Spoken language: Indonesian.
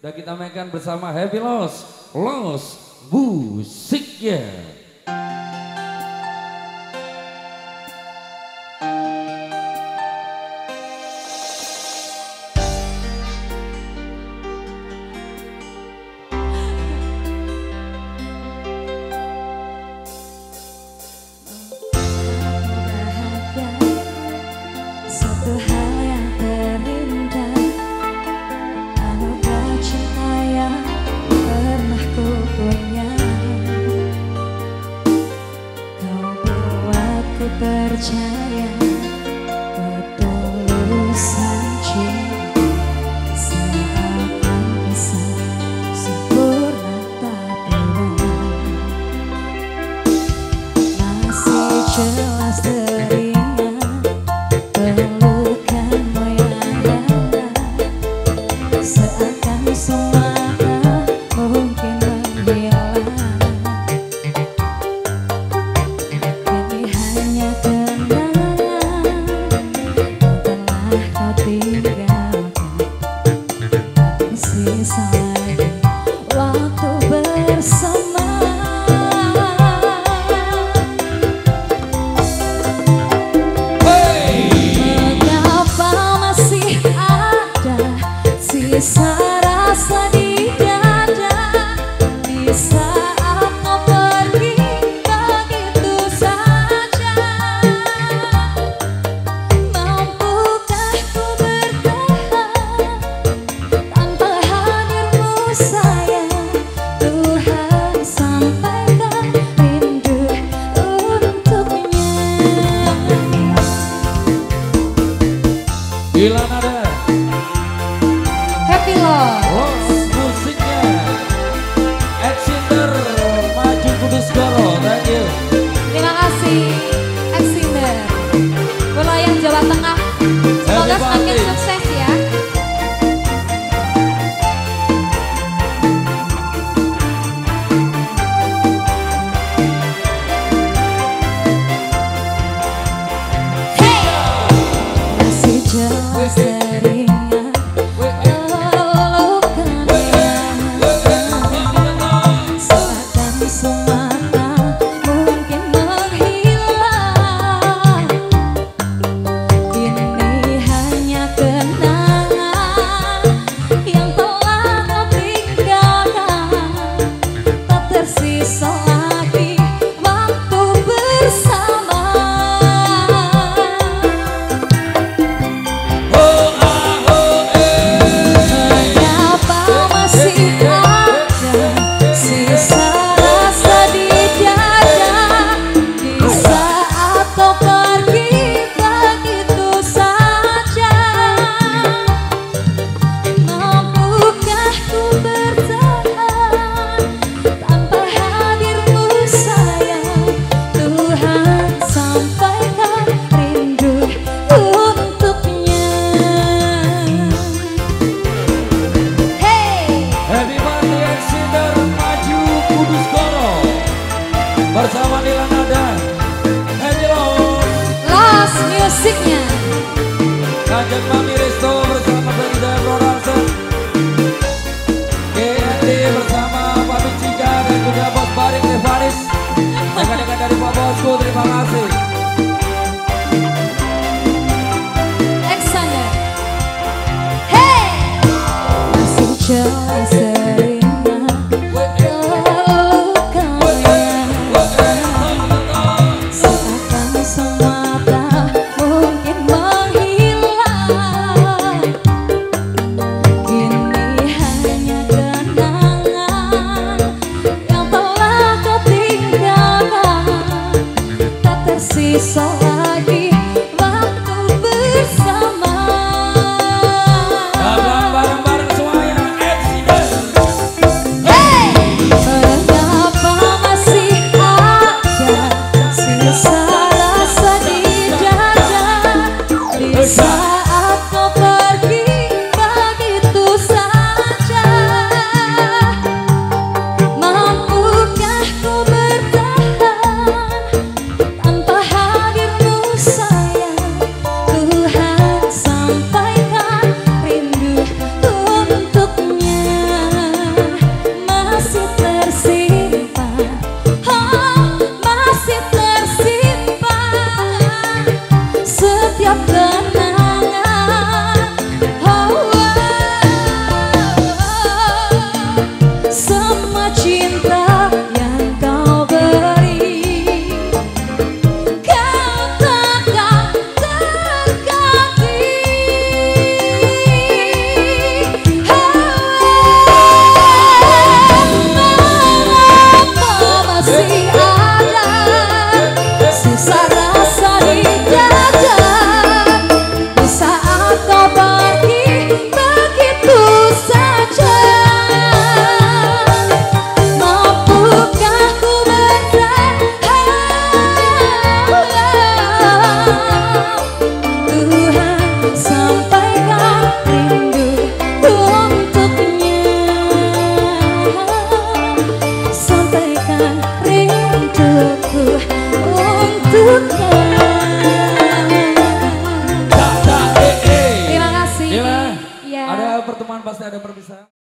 Dan kita mainkan bersama Happy Loss musiknya. Percaya ketulusan cinta seakan bisa sempurna tak pernah. Masih jelas teringat pelukanmu yang hangat, seakan semua tak mungkin menghilang. Sisa lagi waktu bersama. Mengapa masih ada sisa rasa di dada di saat kau pergi begitu saja? Mampukah ku bertahan tanpa hadirmu sayang? Tuhan sampaikan rindu untuknya. Bila nada Happy Loss musiknya Excinder Maju Kudus Goro. Thank you. Terima kasih Excinder wilayah Jawa Tengah, semoga semakin sukses ya. Masih jelas teringat pelukan yang hangat, seakan semua tak mungkin menghilang. Ini hanya kenangan yang telah kau tinggalkan, tak tersisa lagi waktu bersama. Mengapa masih ada sisa rasa di dada di saat kau pergi begitu saja? Mampukah ku bertahan tanpa hadirmu sayang? Tuhan sampaikan rindu untuknya. Happy birthday Excinder Maju Kudus Goro bersama Nila Nada Happy Loss musiknya. Kanjeng Mami Resto bersama Ferida Floralsen, GND bersama Pak Cika dan juga Bos Barik Evaris. Dekat-dekat dari Pak Bosku, terima kasih. Excinder. Masih jelas teringat pelukan yang hangat, seakan semua tak mungkin menghilang. Kini hanya kenangan yang telah kau tinggalkan, tak tersisa lagi waktu bersama. Dablang bareng-bareng semuanya Excinder. pasti ada perpisahan.